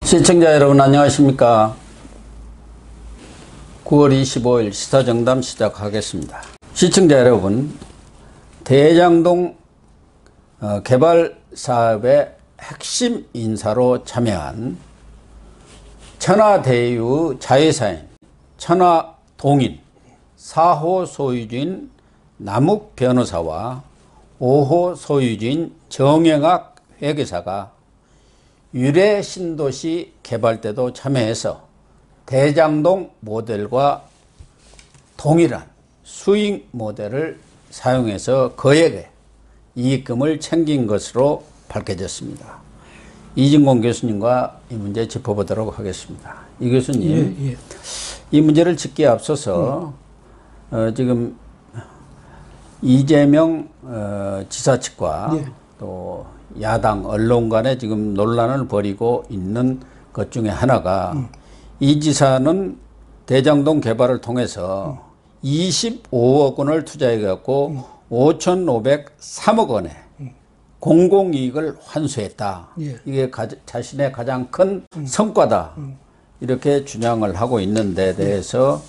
시청자 여러분 안녕하십니까. 9월 25일 시사정담 시작하겠습니다. 시청자 여러분, 대장동 개발사업의 핵심 인사로 참여한 천하대유 자회사인 천하동인 4호 소유주인 남욱 변호사와 5호 소유주인 정영학 회계사가 유래 신도시 개발 때도 참여해서 대장동 모델과 동일한 수익 모델을 사용해서 거액의 이익금을 챙긴 것으로 밝혀졌습니다. 이진공 교수님과 이 문제 짚어보도록 하겠습니다. 이 교수님, 이 문제를 짚기에 앞서서 지금 이재명 지사 측과 또 야당 언론 간에 지금 논란을 벌이고 있는 것 중에 하나가 이 지사는 대장동 개발을 통해서 25억 원을 투자해 갖고 5,503억 원의 공공이익을 환수했다. 이게 자신의 가장 큰 성과다. 이렇게 주장을 하고 있는 데 대해서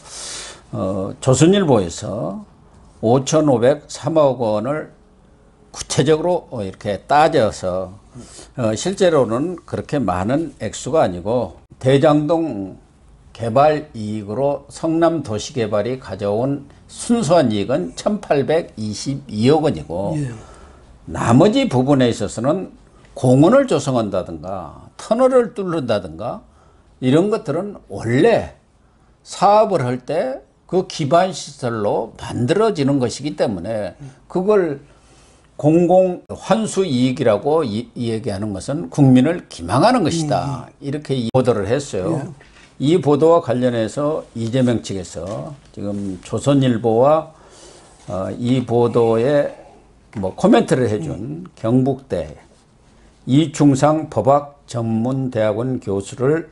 조선일보에서 5,503억 원을 구체적으로 이렇게 따져서 실제로는 그렇게 많은 액수가 아니고 대장동 개발 이익으로 성남 도시개발이 가져온 순수한 이익은 1,822억 원이고 나머지 부분에 있어서는 공원을 조성한다든가 터널을 뚫는다든가 이런 것들은 원래 사업을 할 때 그 기반시설로 만들어지는 것이기 때문에 그걸 공공 환수 이익이라고 얘기하는 것은 국민을 기망하는 것이다. 이렇게 보도를 했어요. 이 보도와 관련해서 이재명 측에서 지금 조선일보와 이 보도에 뭐 코멘트를 해준 경북대 이충상 법학전문대학원 교수를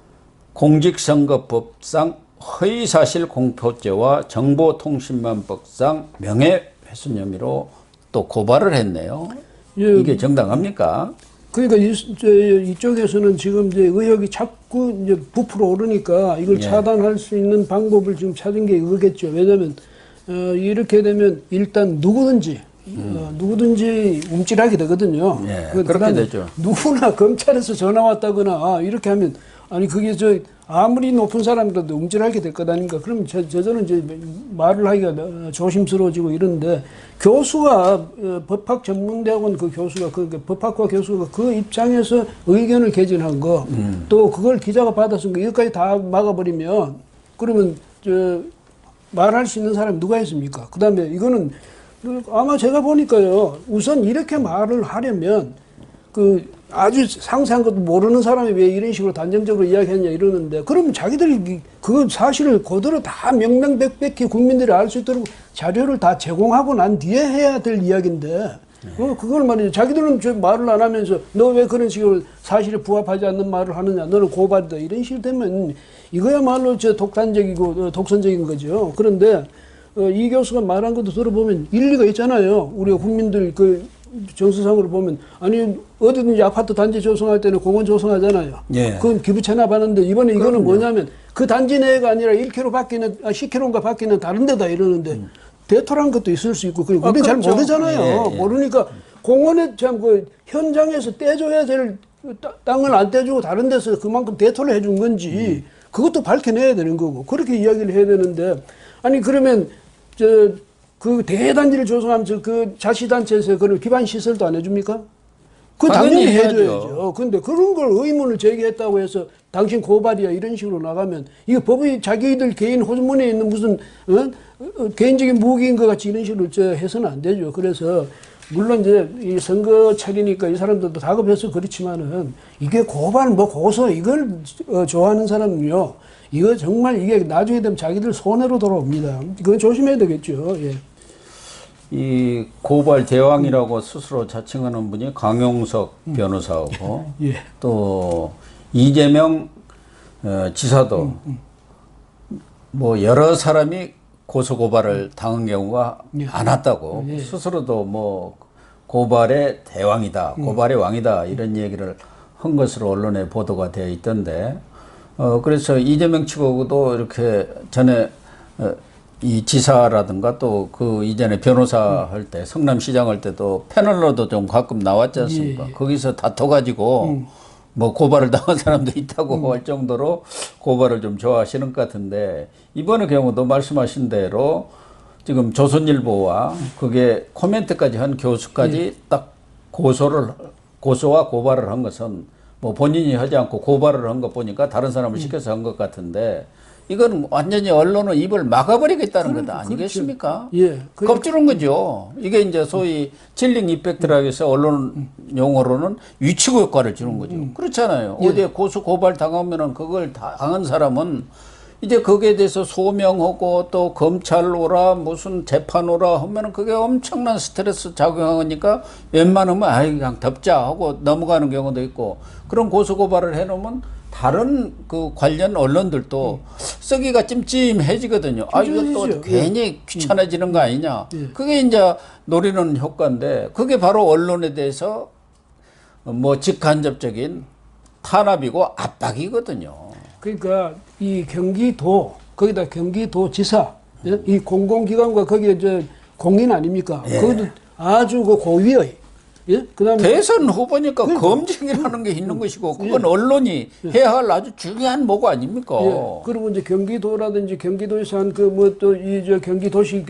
공직선거법상 허위사실 공표죄와 정보통신망법상 명예훼손 혐의로 또 고발을 했네요. 이게 정당합니까? 그러니까 이쪽에서는 지금 이제 의혹이 자꾸 이제 부풀어 오르니까 이걸 차단할 수 있는 방법을 지금 찾은 게 이거겠죠. 왜냐하면 이렇게 되면 일단 누구든지 움찔하게 되거든요. 그렇게 되죠. 누구나 검찰에서 전화 왔다거나 이렇게 하면 아니 그게 아무리 높은 사람이라도 움찔하게 될 것 아닌가. 그럼 저는 이제 말을 하기가 조심스러워지고 이러는데 교수가 법학 전문대학원 그 교수가 그 법학과 교수가 그 입장에서 의견을 개진한 거 또 그걸 기자가 받았으니까 이것까지 다 막아버리면 그러면 말할 수 있는 사람이 누가 있습니까? 그 다음에 이거는 아마 제가 보니까요 우선 이렇게 말을 하려면 아주 상세한 것도 모르는 사람이 왜 이런 식으로 단정적으로 이야기했냐 이러는데 그러면 자기들이 그 사실을 그대로 다 명명백백히 국민들이 알 수 있도록 자료를 다 제공하고 난 뒤에 해야 될 이야기인데 그걸 말이죠. 자기들은 말을 안 하면서 너 왜 그런 식으로 사실에 부합하지 않는 말을 하느냐 너는 고발이다 이런 식으로 되면 이거야말로 독단적이고 독선적인 거죠. 그런데 이 교수가 말한 것도 들어보면 일리가 있잖아요. 우리가 국민들 정서상으로 보면 아니 어디든지 아파트 단지 조성할 때는 공원 조성하잖아요. 그건 기부 체납하는데 이번에 이거는 뭐냐면 그 단지 내가 아니라 1km 밖에는 10km인가 밖에는 다른 데다 이러는데 대토란 것도 있을 수 있고 우리는 잘 그렇죠. 모르잖아요. 모르니까 공원에 참 현장에서 떼줘야 될 땅을 안 떼주고 다른 데서 그만큼 대토를 해준 건지 그것도 밝혀내야 되는 거고 그렇게 이야기를 해야 되는데 아니 그러면 그 대단지를 조성하면서 그 자치단체에서 그런 기반 시설도 안 해줍니까? 당연히 해줘야죠. 근데 그런 걸 의문을 제기했다고 해서 당신 고발이야 이런 식으로 나가면 이거 법이 자기들 개인 호주머니에 있는 무슨 개인적인 무기인 것 같이 이런 식으로 해서는 안 되죠. 그래서 물론 이제 이 선거철이니까 이 사람들도 다급해서 그렇지만은 이게 고발 고소 이걸 좋아하는 사람은요. 이거 정말 이게 나중에 되면 자기들 손해로 돌아옵니다. 이건 조심해야 되겠죠. 이 고발 대왕이라고 스스로 자칭하는 분이 강용석 변호사하고 또 이재명 지사도 뭐 여러 사람이 고소고발을 당한 경우가 많았다고 스스로도 뭐 고발의 대왕이다, 고발의 왕이다 이런 얘기를 한 것으로 언론에 보도가 되어 있던데, 그래서 이재명 측하고도 이렇게 전에 이 지사라든가 또 그 이전에 변호사 할 때 성남시장 할 때도 패널로도 좀 가끔 나왔지 않습니까? 예, 예. 거기서 다퉈가지고 뭐 고발을 당한 사람도 있다고 할 정도로 고발을 좀 좋아하시는 것 같은데, 이번의 경우도 말씀하신 대로 지금 조선일보와 그게 코멘트까지 한 교수까지 딱 고소와 고발을 한 것은 뭐 본인이 하지 않고 고발을 한 것 보니까 다른 사람을 시켜서 한 것 같은데, 이건 완전히 언론은 입을 막아버리겠다는 것 아니겠습니까? 예. 겁주는 거죠. 이게 이제 소위 칠링 이펙트라고 해서 언론 용어로는 위치고 효과를 주는 거죠. 그렇잖아요. 예. 어디에 고소 고발 당하면은 그걸 당한 사람은 이제 거기에 대해서 소명하고 또 검찰 오라 무슨 재판 오라 하면은 그게 엄청난 스트레스 작용하니까 웬만하면 아이 그냥 덮자 하고 넘어가는 경우도 있고, 그런 고소 고발을 해놓으면 다른 그 관련 언론들도 쓰기가 찜찜해지거든요. 아, 이거 또 괜히 귀찮아지는 거 아니냐. 그게 이제 노리는 효과인데, 그게 바로 언론에 대해서 뭐 직간접적인 탄압이고 압박이거든요. 그러니까 이 경기도, 거기다 경기도지사, 이 공공기관과 거기에 저 공인 아닙니까? 예. 거기도 아주 그 고위의, 예? 그다음에 대선 후보니까 검증이라는 게 있는 것이고, 그건 언론이 해야 할 아주 중요한 뭐고 아닙니까? 예. 그리고 이제 경기도라든지 경기도에서 한 그 뭐 또 이 저 경기도시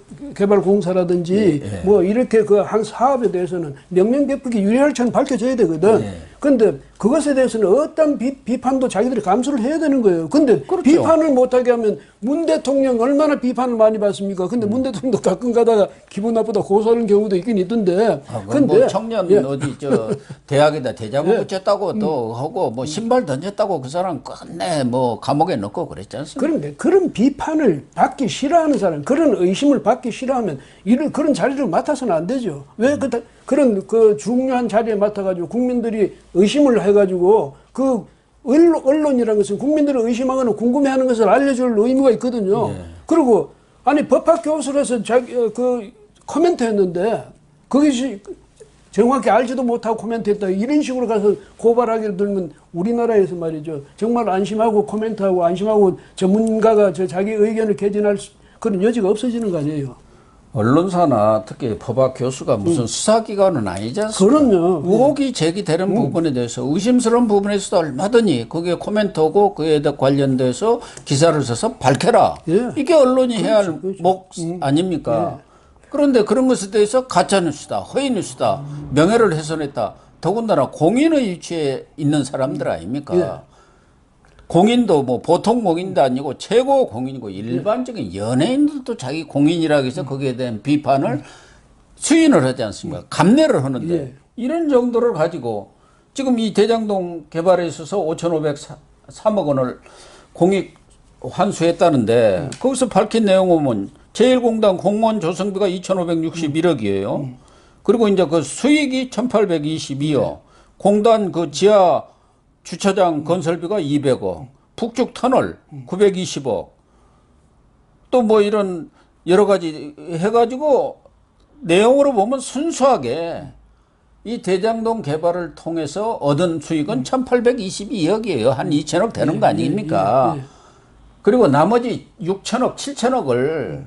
개발공사라든지 뭐 이렇게 그 한 사업에 대해서는 명명백백히 유리할처는 밝혀져야 되거든. 근데 그것에 대해서는 어떤 비판도 자기들이 감수를 해야 되는 거예요. 근데 그렇죠. 비판을 못하게 하면 문 대통령 얼마나 비판을 많이 받습니까? 근데 문 대통령도 가끔 가다가 기분 나쁘다 고소하는 경우도 있긴 있던데. 근데 뭐 청년 어디 저 대학에다 대자보 붙였다고 또 하고 뭐 신발 던졌다고 그 사람 끝내 뭐 감옥에 넣고 그랬지 않습니까? 그런데 그런 비판을 받기 싫어하는 사람, 그런 의심을 받기 싫어하면 그런 자리를 맡아서는 안 되죠. 왜 그런 그 중요한 자리에 맡아가지고 국민들이 의심을 해가지고 그 언론이라는 것은 국민들을 의심하거나 궁금해하는 것을 알려줄 의무가 있거든요. 그리고 아니 법학 교수로서 그 코멘트했는데 그것이 정확히 알지도 못하고 코멘트했다 이런 식으로 가서 고발하기를 들면 우리나라에서 말이죠, 정말 안심하고 코멘트하고 안심하고 전문가가 자기 의견을 개진할 그런 여지가 없어지는 거 아니에요. 언론사나 특히 법학 교수가 무슨 수사기관은 아니지 않습니까? 그럼요. 의혹이 제기되는 부분에 대해서 의심스러운 부분에서도 얼마든지 그게 코멘트하고 그에 관련돼서 기사를 써서 밝혀라. 이게 언론이 해야 할 몫 아닙니까? 그런데 그런 것에 대해서 가짜뉴스다, 허위뉴스다, 명예를 훼손했다. 더군다나 공인의 위치에 있는 사람들 아닙니까? 공인도 뭐 보통 공인도 아니고 최고 공인이고 일반적인 연예인들도 자기 공인이라고 해서 거기에 대한 비판을 수인을 하지 않습니까? 감내를 하는데 이런 정도를 가지고 지금 이 대장동 개발에 있어서 5,503억 원을 공익 환수했다는데 거기서 밝힌 내용 보면 제1공단 공무원 조성비가 2,561억이에요. 그리고 이제 그 수익이 1,822억. 공단 그 지하 주차장 건설비가 200억, 북쪽 터널 920억, 또 뭐 이런 여러 가지 해가지고 내용으로 보면 순수하게 이 대장동 개발을 통해서 얻은 수익은 1,822억이에요. 한 2천억 되는 거 아닙니까? 그리고 나머지 6천억, 7천억을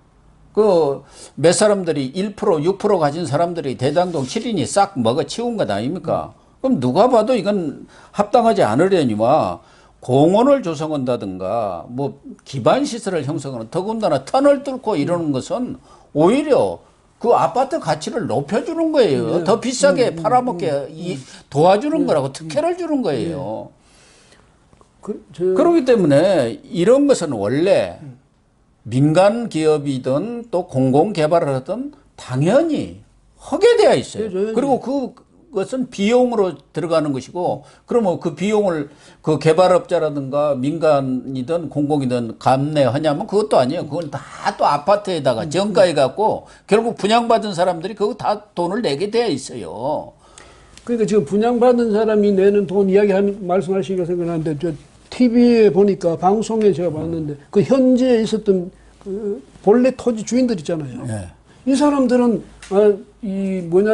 그 몇 사람들이 1%, 6% 가진 사람들이 대장동 7인이 싹 먹어 치운 것 아닙니까? 그럼 누가 봐도 이건 합당하지 않으려니와 공원을 조성한다든가 뭐 기반 시설을 형성하는, 더군다나 터널 뚫고 이러는 것은 오히려 그 아파트 가치를 높여주는 거예요. 더 비싸게 팔아먹게 도와주는 거라고 특혜를 주는 거예요. 그렇기 때문에 이런 것은 원래 민간 기업이든 또 공공 개발을 하든 당연히 하게 되어 있어요. 그리고 그것은 비용으로 들어가는 것이고, 그러면 그 비용을 그 개발업자라든가 민간이든 공공이든 감내하냐면 그것도 아니에요. 그건 다 또 아파트에다가 정가해 갖고 결국 분양받은 사람들이 그거 다 돈을 내게 되어 있어요. 그러니까 지금 분양받은 사람이 내는 돈 이야기 말씀하시니까 생각나는데, 저 TV에 보니까 방송에 제가 봤는데 그 현지에 있었던 그 본래 토지 주인들 있잖아요. 이 사람들은 이 뭐냐면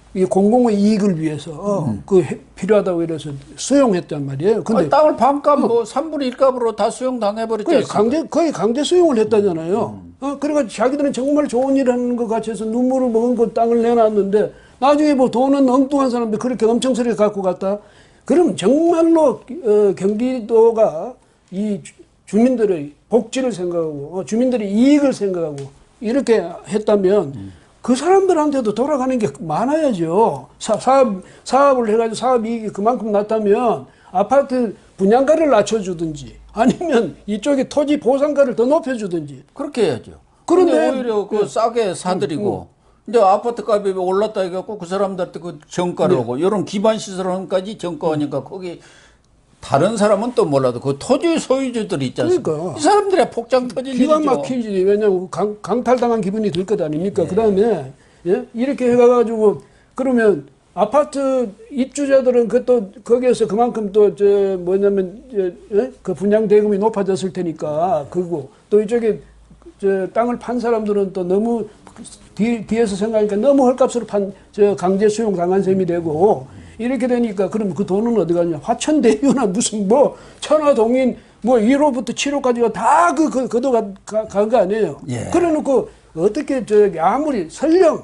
이 공공의 이익을 위해서 필요하다고 이래서 수용했단 말이에요. 근데 땅을 반값 뭐 3분의 1값으로 다 수용당해버렸지 않습니까? 거의 강제 수용을 했다잖아요. 그러니까 자기들은 정말 좋은 일 하는 것 같이 해서 눈물을 머금고 땅을 내놨는데 나중에 뭐 돈은 엉뚱한 사람들 그렇게 엄청스럽게 갖고 갔다. 그럼 정말로 경기도가 이 주민들의 복지를 생각하고 주민들의 이익을 생각하고 이렇게 했다면 그 사람들한테도 돌아가는 게 많아야죠. 사업을 해가지고 사업 이익이 그만큼 났다면 아파트 분양가를 낮춰주든지 아니면 이쪽에 토지 보상가를 더 높여주든지 그렇게 해야죠. 그런데 그런데 오히려 그 싸게 사드리고 이제 아파트 값이 올랐다 해갖고 그 사람들한테 그 정가를 하고 이런 기반 시설까지 정가하니까 거기 다른 사람은 또 몰라도 그 토지 소유주들이 있지 않습니까? 그러니까. 이 사람들의 폭장 터질 일이죠. 기가 막히지. 왜냐하면 강탈당한 기분이 들 것 아닙니까? 그 다음에 이렇게 해가지고 그러면 아파트 입주자들은 그또 거기에서 그만큼 또 뭐냐면 그 분양 대금이 높아졌을 테니까 그리고 또 이쪽에 땅을 판 사람들은 또 너무 뒤에서 생각하니까 너무 헐값으로 강제 수용 당한 셈이 되고 이렇게 되니까 그럼 그 돈은 어디 가냐? 화천대유나 무슨 뭐 천화동인 뭐 1호부터 7호까지가 다 그도 간 거 아니에요. 예. 그래놓고 어떻게 아무리 설령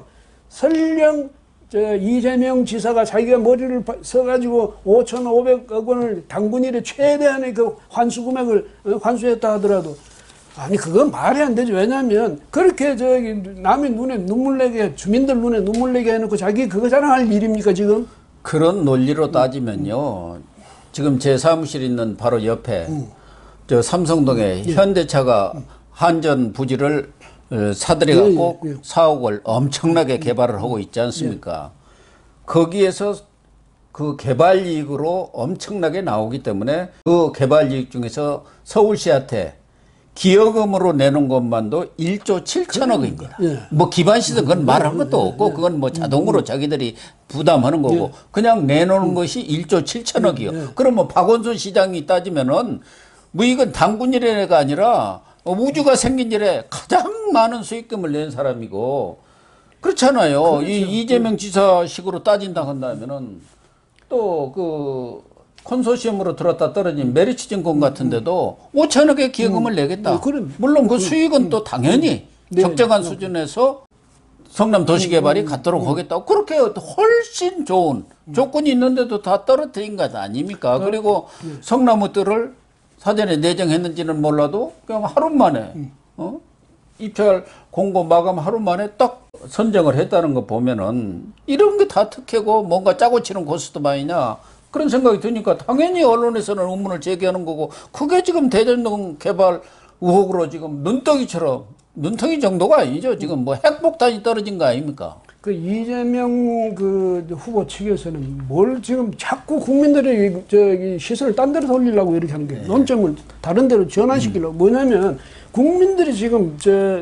이재명 지사가 자기가 머리를 써가지고 5,500억 원을 당군일의 최대한의 그 환수 금액을 환수했다 하더라도 아니 그건 말이 안 되죠. 왜냐하면 그렇게 남의 눈에 눈물 내게 주민들 눈에 눈물 내게 해놓고 자기 그거 자랑할 일입니까 지금? 그런 논리로 따지면요. 지금 제 사무실 있는 바로 옆에 저 삼성동에 현대차가 한전 부지를 사들여갖고 4억을 엄청나게 개발을 하고 있지 않습니까? 거기에서 그 개발 이익으로 엄청나게 나오기 때문에 그 개발 이익 중에서 서울시한테 기여금으로 내는 것만도 1조 7천억입니다. 뭐 기반시설 그건 말할 것도 없고 그건 뭐 자동으로 자기들이 부담하는 거고 그냥 내놓는 것이 1조 7천억이요. 그러면 박원순 시장이 따지면은 뭐 이건 당군일회가 아니라 우주가 생긴 일에 가장 많은 수익금을 낸 사람이고 그렇잖아요. 그렇죠. 이재명 지사식으로 따진다 한다면은 또 그 콘소시엄으로 들었다 떨어진 메리츠증권 같은데도 5천억의 기여금을 내겠다. 물론 그 수익은 또 당연히 적정한 수준에서 성남 도시개발이 갖도록 하겠다고 그렇게 훨씬 좋은 조건이 있는데도 다 떨어뜨린 것 아닙니까? 그리고 성나무들을 사전에 내정했는지는 몰라도 그냥 하루 만에 입찰 공고 마감 하루 만에 딱 선정을 했다는 거 보면은 이런 게 다 특혜고 뭔가 짜고 치는 고스톱아니냐 그런 생각이 드니까 당연히 언론에서는 의문을 제기하는 거고 그게 지금 대전동 개발 의혹으로 지금 눈덩이 정도가 아니죠. 지금 뭐 핵폭탄이 떨어진 거 아닙니까? 그 이재명 그 후보 측에서는 뭘 지금 자꾸 국민들의 시선을 딴 데로 돌리려고 이렇게 하는 거예요. 논점을 다른 데로 전환시키려고. 뭐냐면 국민들이 지금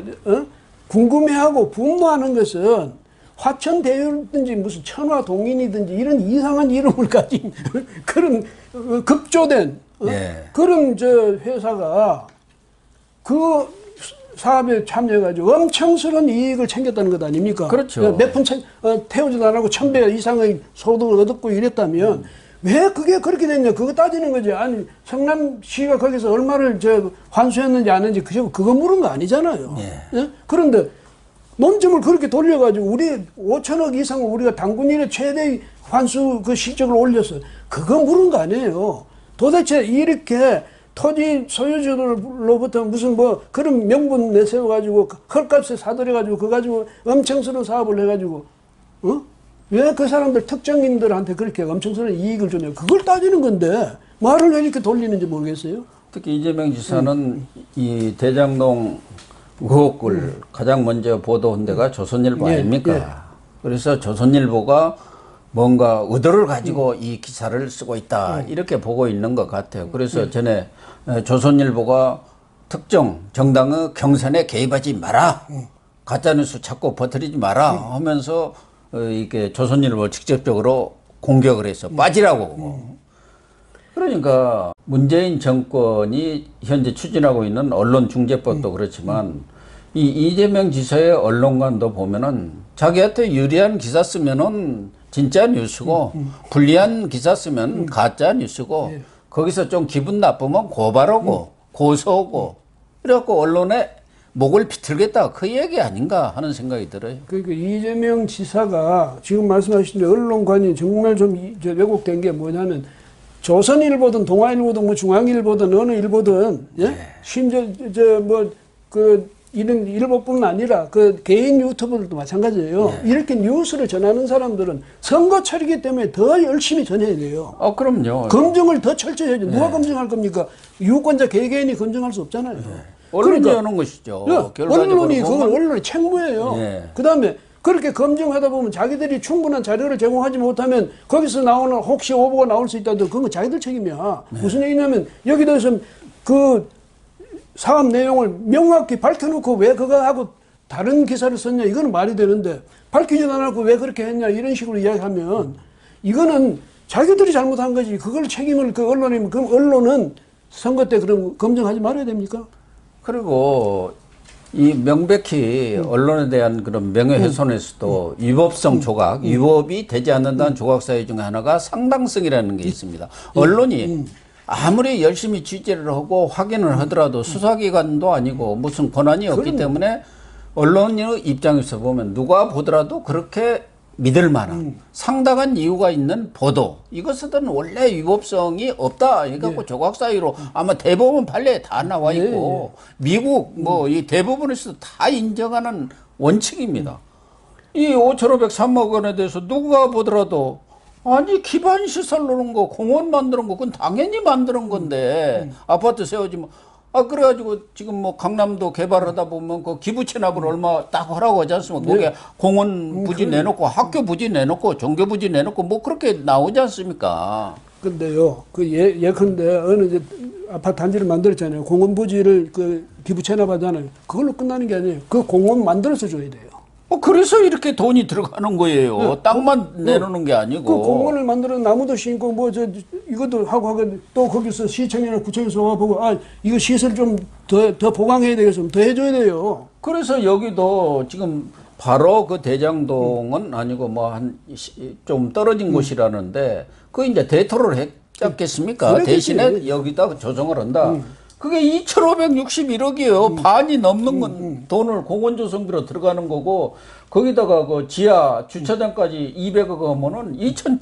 궁금해하고 분노하는 것은 화천대유든지 무슨 천화동인이든지 이런 이상한 이름을 가진 그런 급조된 그런 회사가 그 사업에 참여해가지고 엄청스러운 이익을 챙겼다는 것 아닙니까? 그렇죠. 몇 푼 태우지도 안 하고 1,000배 이상의 소득을 얻었고 이랬다면 왜 그게 그렇게 됐냐? 그거 따지는 거지. 아니 성남시가 거기서 얼마를 환수했는지 안 했는지 그거 물은 거 아니잖아요. 그런데 논점을 그렇게 돌려가지고 우리 5천억 이상을 우리가 당군일의 최대 환수 그 실적을 올렸어. 그거 물은 거 아니에요. 도대체 이렇게 토지 소유주들로부터 무슨 뭐 그런 명분 내세워가지고 헐값에 사들여가지고 그거 가지고 엄청스러운 사업을 해가지고 왜 그 사람들 특정인들한테 그렇게 엄청스러운 이익을 주냐. 그걸 따지는 건데 말을 왜 이렇게 돌리는지 모르겠어요. 특히 이재명 지사는 이 대장동 의혹을 가장 먼저 보도한 데가 조선일보 아닙니까? 그래서 조선일보가 뭔가 의도를 가지고 이 기사를 쓰고 있다 이렇게 보고 있는 것 같아요. 그래서 전에 조선일보가 특정 정당의 경선에 개입하지 마라, 가짜뉴스 자꾸 버티지 마라 하면서 이게 조선일보 직접적으로 공격을 해서 빠지라고. 그러니까 문재인 정권이 현재 추진하고 있는 언론중재법도 그렇지만 이 이재명 지사의 언론관도 보면은 자기한테 유리한 기사 쓰면은 진짜 뉴스고 불리한 기사 쓰면 가짜 뉴스고 예. 거기서 좀 기분 나쁘면 고발하고 고소하고 이래갖고 언론에 목을 비틀겠다 그 얘기 아닌가 하는 생각이 들어요. 그러니까 이재명 지사가 지금 말씀하신 대로 언론관이 정말 좀 왜곡된 게 뭐냐면 조선일보든 동아일보든 뭐 중앙일보든 어느 일보든 예? 네. 심지어 그 이런 일보뿐 아니라 그 개인 유튜버들도 마찬가지예요. 네. 이렇게 뉴스를 전하는 사람들은 선거철이기 때문에 더 열심히 전해야 돼요. 그럼요. 검증을 더 철저히 해야죠. 누가 검증할 겁니까? 유권자 개개인이 검증할 수 없잖아요. 언론이 하는 것이죠. 언론이 그걸 언론의 책무예요. 예. 그다음에 그렇게 검증하다 보면 자기들이 충분한 자료를 제공하지 못하면 거기서 나오는 혹시 오보가 나올 수 있다도 그건 자기들 책임이야. 무슨 얘기냐면 여기 대해서 그 사업 내용을 명확히 밝혀놓고 왜 그거 하고 다른 기사를 썼냐 이거는 말이 되는데 밝히지도 않고 왜 그렇게 했냐 이런 식으로 이야기하면 이거는 자기들이 잘못한 거지. 그걸 책임을 그 언론이면 그럼 언론은 선거 때 그럼 검증하지 말아야 됩니까? 그리고 이 명백히 언론에 대한 그런 명예훼손에서도 위법성 조각, 위법이 되지 않는다는 조각 사유 중에 하나가 상당성이라는 게 있습니다. 언론이 아무리 열심히 취재를 하고 확인을 하더라도 수사기관도 아니고 무슨 권한이 없기 때문에 언론의 입장에서 보면 누가 보더라도 그렇게 믿을 만한 상당한 이유가 있는 보도 이것은 원래 위법성이 없다. 이래갖고 조각 사유로 아마 대법원 판례에 다 나와 있고 미국 뭐 이 대법원에서도 다 인정하는 원칙입니다. 이 5,503억 원에 대해서 누가 보더라도 아니 기반 시설 놓은 거 공원 만드는 거 그건 당연히 만드는 건데 아파트 세워지면 그래가지고 지금 뭐 강남도 개발하다 보면 그 기부 체납을 얼마 딱 하라고 하지 않습니까? 거기에 공원 부지 내놓고 학교 부지 내놓고 종교 부지 내놓고 뭐 그렇게 나오지 않습니까? 근데요, 그 예컨대 어느 이제 아파트 단지를 만들었잖아요. 공원 부지를 그 기부 체납하잖아요. 그걸로 끝나는 게 아니에요. 그 공원 만들어서 줘야 돼요. 그래서 이렇게 돈이 들어가는 거예요. 땅만 내놓는 게 아니고. 그 공원을 만들어 나무도 심고 뭐 이것도 하고 또 거기서 시청이나 구청에서 와보고 이거 시설 좀 더 보강해야 되겠으면 더 해줘야 돼요. 그래서 여기도 지금 바로 그 대장동은 아니고 뭐 한 좀 떨어진 곳이라는데 그 이제 대토를 했겠습니까? 대신에 여기다 조성을 한다. 그게 2,561억이에요. 반이 넘는 건 돈을 공원조성비로 들어가는 거고 거기다가 그 지하 주차장까지 200억 하면은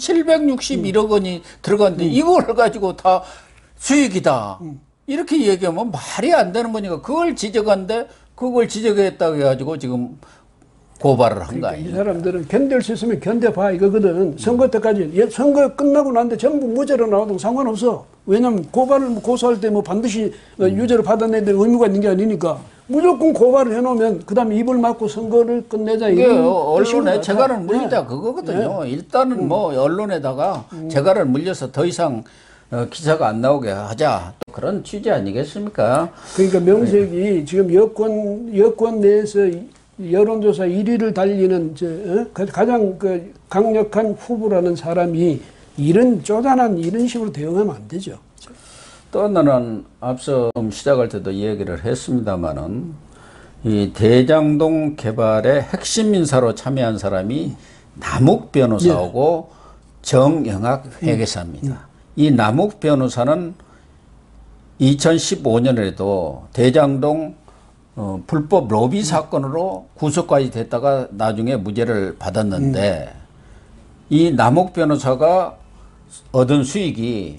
2,761억 원이 들어갔는데 이걸 가지고 다 수익이다. 이렇게 얘기하면 말이 안 되는 거니까 그걸 지적한데 그걸 지적했다고 해가지고 지금 고발을 한 거 아니에요. 이 사람들은 견딜 수 있으면 견뎌봐 이거거든. 선거 때까지 선거 끝나고 난데 전부 무죄로 나와도 상관없어. 왜냐면 고발을 고소할 때 뭐 반드시 유죄를 받아내야 될 의무가 있는 게 아니니까 무조건 고발을 해놓으면 그다음에 입을 막고 선거를 끝내자. 이게 언론에 재갈을 물리자 그거거든요. 일단은 뭐 언론에다가 재갈을 물려서 더 이상 기사가 안 나오게 하자. 또 그런 취지 아니겠습니까? 그러니까 명색이 지금 여권 내에서 여론조사 1위를 달리는 가장 그 강력한 후보라는 사람이 이런 쪼잔한 이런 식으로 대응하면 안 되죠. 또 하나는 앞서 시작할 때도 얘기를 했습니다마는 이 대장동 개발의 핵심 인사로 참여한 사람이 남욱 변호사하고 정영학 회계사입니다. 이 남욱 변호사는 2015년에도 대장동 불법 로비 사건으로 구속까지 됐다가 나중에 무죄를 받았는데 이 남욱 변호사가 얻은 수익이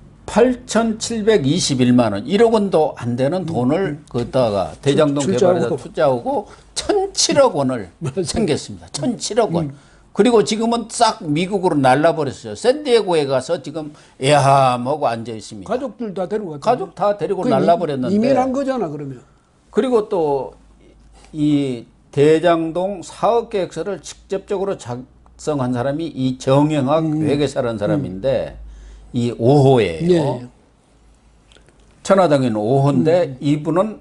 8,721만 원, 1억 원도 안 되는 돈을 거기다가 대장동 개발에다 투자하고 1,007억 원을 생겼습니다. 1,007억 원. 그리고 지금은 싹 미국으로 날라버렸어요. 샌디에고에 가서 지금 애함하고 앉아 있습니다. 가족들 다 데리고 갔죠. 가족 다 데리고 날라버렸는데. 이민한 거잖아 그러면. 그리고 또 이 대장동 사업계획서를 직접적으로 작성한 사람이 이 정영학 회계사라는 사람인데 이 5호예요. 네. 천하장인 5호인데 이분은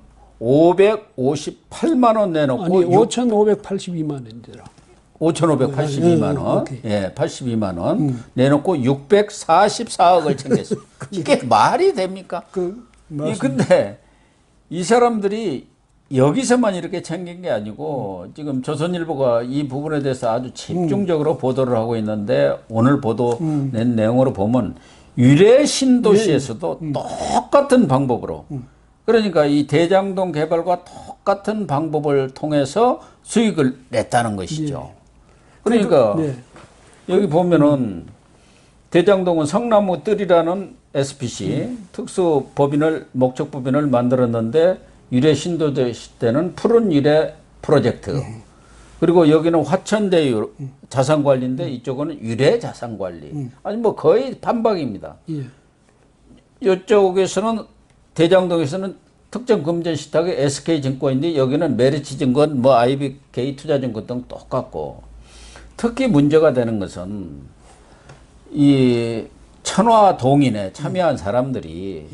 558만 원 내놓고 아니 5,582만 원이더라. 5,582만 원, 예, 82만 원 내놓고 644억을 챙겼어요. 이게 말이 됩니까? 근데 이 사람들이 여기서만 이렇게 챙긴 게 아니고 지금 조선일보가 이 부분에 대해서 아주 집중적으로 보도를 하고 있는데 오늘 보도 낸 내용으로 보면 유래 신도시에서도 똑같은 방법으로 그러니까 이 대장동 개발과 똑같은 방법을 통해서 수익을 냈다는 것이죠. 그러니까 여기 보면은 대장동은 성나무 뜰이라는 SPC 특수법인을 목적법인을 만들었는데 유래 신도시 때는 푸른 유래 프로젝트 그리고 여기는 화천대유 자산관리인데 이쪽은 유래 자산관리 아니 뭐 거의 반박입니다. 이쪽에서는 대장동에서는 특정 금전 시탁이 SK증권인데 여기는 메리츠증권 뭐 IBK 투자증권 등 똑같고 특히 문제가 되는 것은 이 천화동인에 참여한 사람들이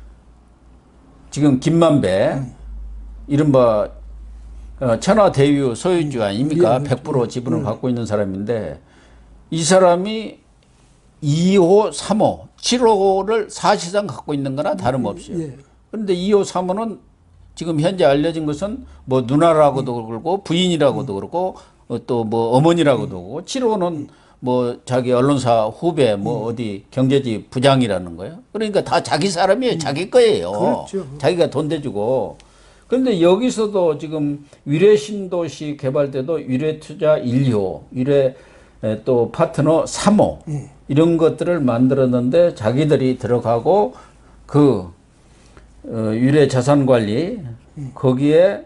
지금 김만배 이른바 천화대유 소유주 아닙니까? 100% 지분을 갖고 있는 사람인데 이 사람이 2호, 3호, 7호를 사실상 갖고 있는 거나 다름없어요. 그런데 2호, 3호는 지금 현재 알려진 것은 뭐 누나라고도 그러고 부인이라고도 그러고 또 뭐 어머니라고도 그러고 7호는 뭐 자기 언론사 후배 뭐 어디 경제지 부장이라는 거예요. 그러니까 다 자기 사람이에요. 자기 거예요. 그렇죠. 자기가 돈 대주고. 그런데 여기서도 지금 유래 신도시 개발 때도 유래 투자 1호, 유래 또 파트너 3호 이런 것들을 만들었는데 자기들이 들어가고 그 유래 자산 관리 거기에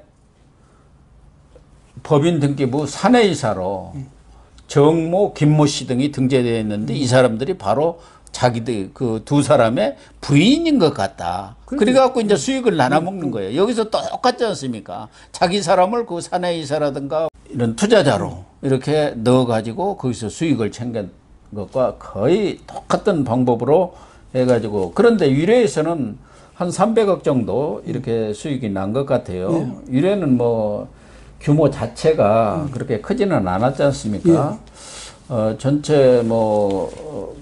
법인 등기부 사내이사로 정모, 김모 씨 등이 등재되어 있는데 이 사람들이 바로 자기들 그 두 사람의 부인인 것 같다. 그래갖고 이제 수익을 나눠 먹는 거예요. 여기서 똑같지 않습니까? 자기 사람을 그 사내이사라든가 이런 투자자로 이렇게 넣어가지고 거기서 수익을 챙긴 것과 거의 똑같은 방법으로 해가지고 그런데 유래에서는 한 300억 정도 이렇게 수익이 난 것 같아요. 유래는 뭐 규모 자체가 그렇게 크지는 않았지 않습니까? 전체 뭐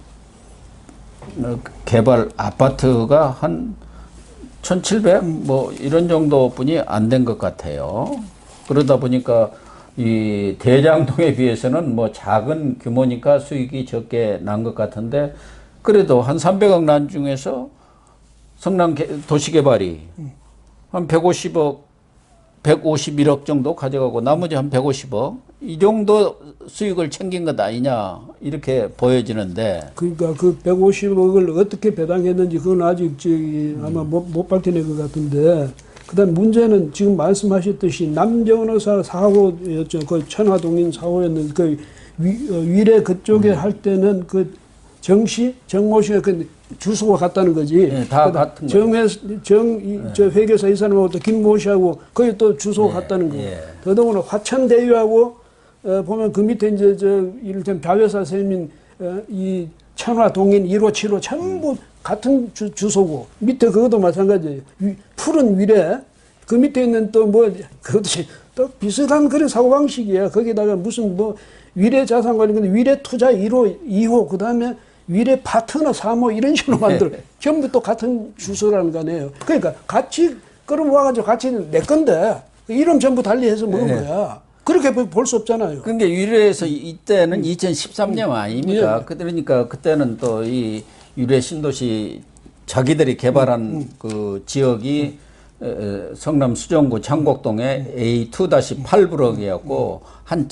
개발 아파트가 한 1700 뭐 이런 정도뿐이 안 된 것 같아요. 그러다 보니까 이 대장동에 비해서는 뭐 작은 규모니까 수익이 적게 난 것 같은데 그래도 한 300억 난 중에서 성남 도시개발이 한 150억 151억 정도 가져가고 나머지 한 150억 이 정도 수익을 챙긴 것 아니냐 이렇게 보여지는데 그러니까 그 150억을 어떻게 배당했는지 그건 아직 저기 아마 못 밝혀낼 것 같은데 그다음 문제는 지금 말씀하셨듯이 남정원호사 사고였죠. 그 천화동인 사고였는데 그 위례 그쪽에 할 때는 그 정모 씨가 그 주소가 같다는 거지. 네, 다 같은 거예요. 저 회계사 이 사람하고 또 김모 씨하고 거기 또 주소가 같다는 거. 더더구나 화천대유하고 보면 그 밑에 이제 저 이를테면 다회사 선생님 이 천화동인 1호, 7호 전부 같은 주소고 밑에 그것도 마찬가지예요. 푸른 위례 그 밑에 있는 또 뭐 그것도 또 비슷한 그런 사고방식이야. 거기다가 무슨 뭐 위례 자산관리 근데 위례 투자 1호, 2호 그다음에 위례 파트너 3호 이런 식으로 만들어. 전부 또 같은 주소라는 거 아니에요. 그러니까 같이 끌어모아가지고 같이 내 건데 이름 전부 달리해서 먹은 거야. 그렇게 볼 수 없잖아요. 그러니까 유래에서 이때는 2013년 아닙니까? 그러니까 그때는 또 이 유래 신도시 자기들이 개발한 그 지역이 성남 수정구 창곡동에 A2-8블럭이었고 한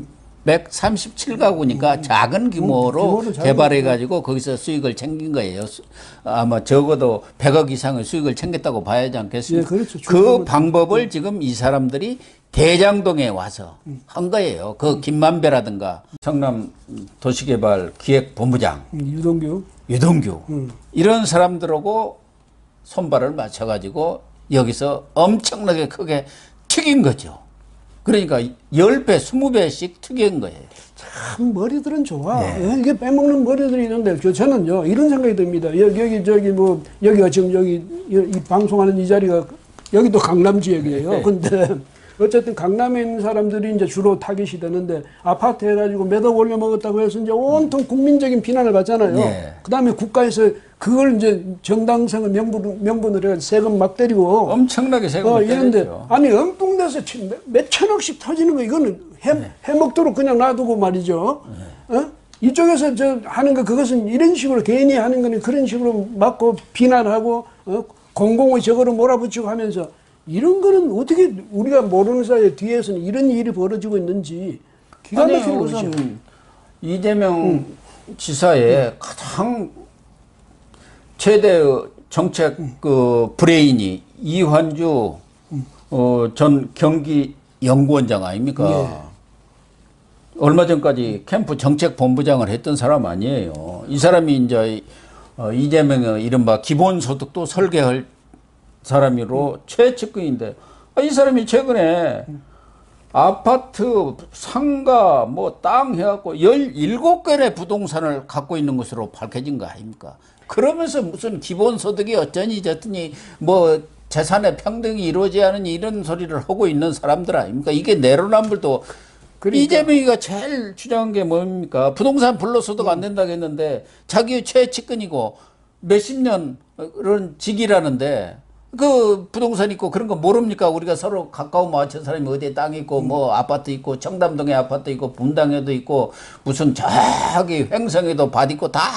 1137가구니까 작은 규모로 개발해가지고 거기서 수익을 챙긴 거예요. 아마 적어도 100억 이상의 수익을 챙겼다고 봐야지 않겠습니까? 그렇죠. 그 방법을 지금 이 사람들이 대장동에 와서 한 거예요. 그 김만배라든가 성남 도시개발 기획본부장 유동규 이런 사람들하고 손발을 맞춰가지고 여기서 엄청나게 크게 튀긴 거죠. 그러니까 10배, 20배씩 튀긴 거예요. 참 머리들은 좋아. 이게 빼먹는 머리들이 있는데 저는요 이런 생각이 듭니다. 여기 저기 뭐 여기가 지금 여기 이 방송하는 이 자리가 여기도 강남 지역이에요. 근데 어쨌든 강남에 있는 사람들이 이제 주로 타깃이 되는데 아파트 해가지고 몇 억 올려 먹었다고 해서 이제 온통 국민적인 비난을 받잖아요. 그다음에 국가에서 그걸 이제 정당성을 명분으로 해서 세금 막 때리고 엄청나게 세금을 이런데 때렸죠. 아니 엉뚱돼서 몇 천억씩 터지는 거 이거는 해먹도록 그냥 놔두고 말이죠. 이쪽에서 저 하는 거 그것은 이런 식으로 개인이 하는 거는 그런 식으로 막고 비난하고 공공의 적으로 몰아붙이고 하면서 이런 거는 어떻게 우리가 모르는 사이에 뒤에서는 이런 일이 벌어지고 있는지 기가 막히는 거죠. 우선 이재명 지사의 가장 최대 정책 그 브레인이 이환주 전 경기 연구원장 아닙니까? 예. 얼마 전까지 캠프 정책본부장을 했던 사람 아니에요. 이 사람이 이제 이재명의 이른바 기본소득도 설계할 사람으로 최측근인데 이 사람이 최근에 아파트, 상가, 뭐 땅 해갖고 17건의 부동산을 갖고 있는 것으로 밝혀진 거 아닙니까? 그러면서 무슨 기본소득이 어쩌니 저쩌니 뭐 재산의 평등이 이루어져야 하는 이런 소리를 하고 있는 사람들 아닙니까? 이게 내로남불도 그러니까. 이재명이가 제일 주장한 게 뭡니까? 부동산 불로소득 안 된다고 했는데 자기 최측근이고 몇십 년 그런 직이라는데 그 부동산 있고 그런 거 모릅니까? 우리가 서로 가까운 마주친 사람이 어디에 땅 있고 뭐 아파트 있고 청담동에 아파트 있고 분당에도 있고 무슨 저기 횡성에도 밭 있고 다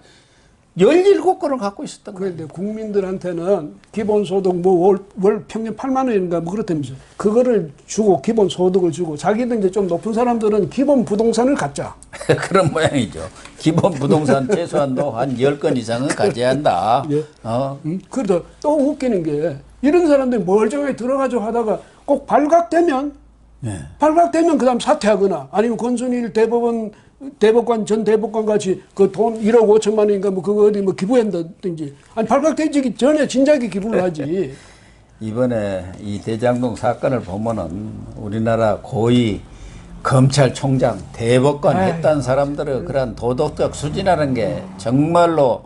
17건을 갖고 있었던 거예요. 그런데 국민들한테는 기본소득 뭐 월 평균 8만 원인가 뭐 그렇다면서 그거를 주고 기본소득을 주고 자기들 이제 좀 높은 사람들은 기본 부동산을 갖자. 그런 모양이죠. 기본 부동산 최소한도 한 10건 이상은 가져야 한다. 예. 그래도 또 웃기는 게 이런 사람들이 멀쩡하게 들어가지고 하다가 꼭 발각되면 그다음 사퇴하거나 아니면 권순일 대법관 전 대법관 같이 그 돈 1억 5천만 원인가 뭐 그거 어디 뭐 기부한다든지 아니 발각되기 전에 진작에 기부를 하지. 이번에 이 대장동 사건을 보면은 우리나라 고위 검찰총장 대법관 했던 사람들의 그런 도덕적 수준이라는 게 정말로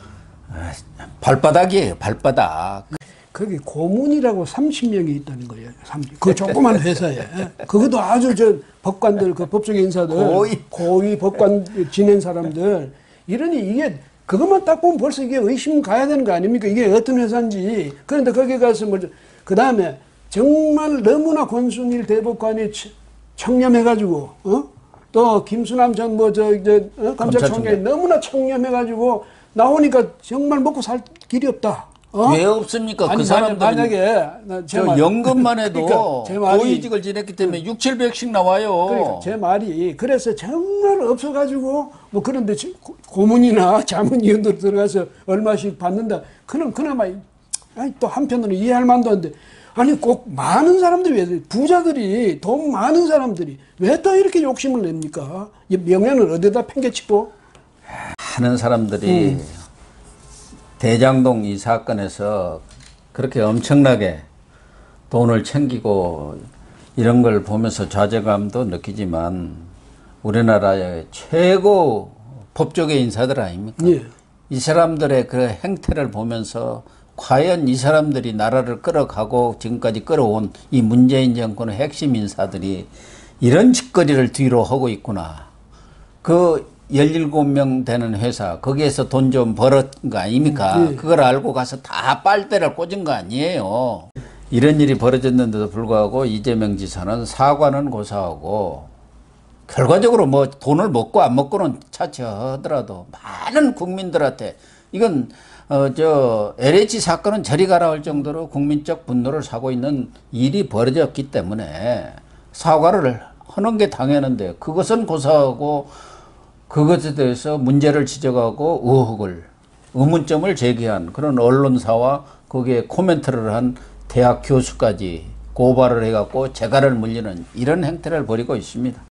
발바닥이에요, 발바닥. 거기 고문이라고 30명이 있다는 거예요. 그 조그만 회사에. 그것도 아주 저 법관들, 그 법조계 인사들, 고위 법관 지낸 사람들. 이러니 이게 그것만 딱 보면 벌써 이게 의심 가야 되는 거 아닙니까? 이게 어떤 회사인지. 그런데 거기 가서 뭐, 그 다음에 정말 너무나 권순일 대법관이 청렴해가지고, 또 김수남 전 검찰총장이 너무나 청렴해가지고 나오니까 정말 먹고 살 길이 없다. 왜 없습니까? 아니, 그 사람들은 만약에 저 연금만 해도 그러니까 고위직을 지냈기 때문에 6, 700씩 나와요. 그러니까 제 말이 그래서 정말 없어가지고 뭐 그런데 고문이나 자문위원들 들어가서 얼마씩 받는다. 그나마 아니 또 한편으로는 이해할 만도 한데 아니 꼭 많은 사람들이 왜 부자들이 돈 많은 사람들이 왜 또 이렇게 욕심을 냅니까? 이 명예는 어디다 팽개치고 많은 사람들이 대장동 이 사건에서 그렇게 엄청나게 돈을 챙기고 이런 걸 보면서 좌절감도 느끼지만 우리나라의 최고 법조계 인사들 아닙니까? 예. 이 사람들의 그 행태를 보면서 과연 이 사람들이 나라를 끌어가고 지금까지 끌어온 이 문재인 정권의 핵심 인사들이 이런 짓거리를 뒤로 하고 있구나. 그 17명 되는 회사 거기에서 돈 좀 벌었은 거 아닙니까? 그걸 알고 가서 다 빨대를 꽂은 거 아니에요. 이런 일이 벌어졌는데도 불구하고 이재명 지사는 사과는 고사하고 결과적으로 뭐 돈을 먹고 안 먹고는 차치하더라도 많은 국민들한테 이건 저 LH 사건은 저리 가라 할 정도로 국민적 분노를 사고 있는 일이 벌어졌기 때문에 사과를 하는 게 당연한데 그것은 고사하고 그것에 대해서 문제를 지적하고 의문점을 제기한 그런 언론사와 거기에 코멘트를 한 대학 교수까지 고발을 해갖고 재갈을 물리는 이런 행태를 벌이고 있습니다.